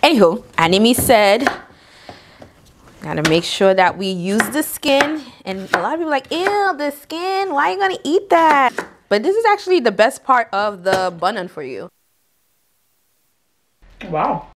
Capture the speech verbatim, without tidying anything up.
Anywho, Anime said, gotta make sure that we use the skin. And a lot of people are like, ew, the skin, why are you gonna eat that? But this is actually the best part of the bun-un for you. Wow.